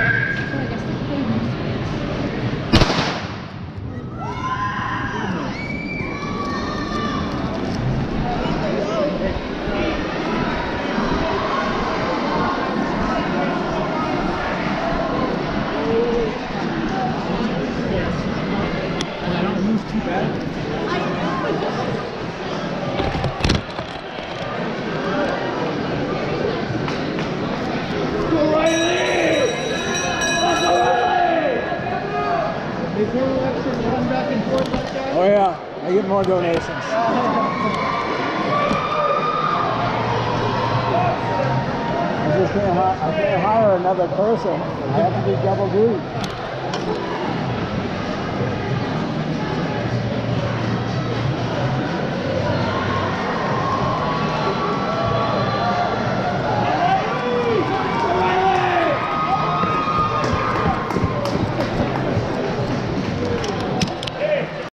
Oh yeah, I get more donations. I just can't hire another person. I have to do double duty.